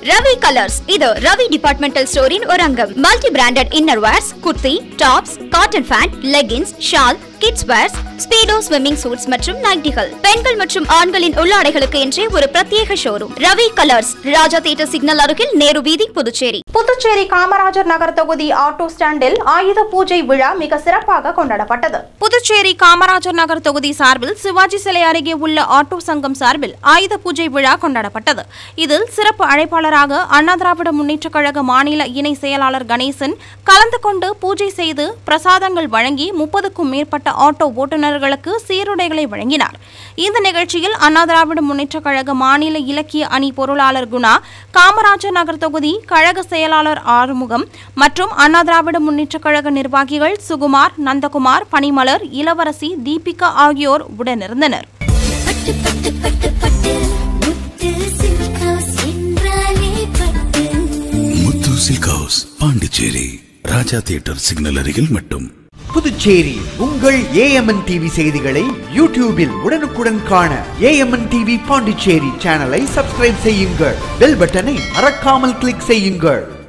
Ravi Colors. இது Ravi Departmental Store in ஒரு அங்கம். Multi-branded innerwears, kurti, tops, cotton pant, leggings, shawl, kids wears, speedo swimming suits மற்றும் நைட்டிகள். பெண்கள் மற்றும் ஆண்களின் உள்ளாடைகளுக்கு என்றே ஒரு பிரத்யேக showroom. Ravi Colors. Raja theatre signal அருகில் நேரு வீதி, புதுச்சேரி. புதுச்சேரி காமராஜர் நகர் தொகுதி ஆட்டோ ஸ்டாண்டில் ஆயுத பூஜை விழா மிக சிறப்பாக கொண்டாடப்பட்டது. புதுச்சேரி காமராஜர் நகர் தொகுதி சார்பில் சிவாஜி சிலை அருகே உள்ள ஆட்டோ சங்கம் சார்பில் ஆயுத பூஜை விழா கொண்டாடப்பட்டது. இதில் சிறப்பு அழைப்பாளராக அண்ணா திராவிட முன்னேற்றக் கழக மாநில இணை செயலாளர் கணேசன் கலந்து கொண்டு பூஜை செய்து பிரசாதங்கள் வழங்கி 30க்கும் மேற்பட்ட ஆட்டோ ஓட்டுநர்களுக்கு சீருடைகளை வழங்கினார். இந்த நிகழ்ச்சியில் அண்ணா திராவிட முன்னேற்றக் கழக மாநில இலக்கிய அணி பொருளாளர் குணா, காமராஜர் நகர் தொகுதி கழக செயலாளர் ஆறுமுகம் மற்றும் அண்ணா திராவிட முன்னேற்றக் கழக நிர்வாகிகள் சுகுமார், நந்தகுமார், பனிமலர், இளவரசி, தீபிகா ஆகியோர் உடனிருந்தனர். Muthu silk house, Pondicherry, Raja theatre signal அருகில் மட்டும். புதுச்சேரி உங்கள் AMN TV செய்திகளை யூடியூபில் உடனுக்குடன் காண AMN TV பாண்டிச்சேரி சேனலை சப்ஸ்கிரைப் செய்யுங்கள். பெல் பட்டனை மறக்காமல் கிளிக் செய்யுங்கள்.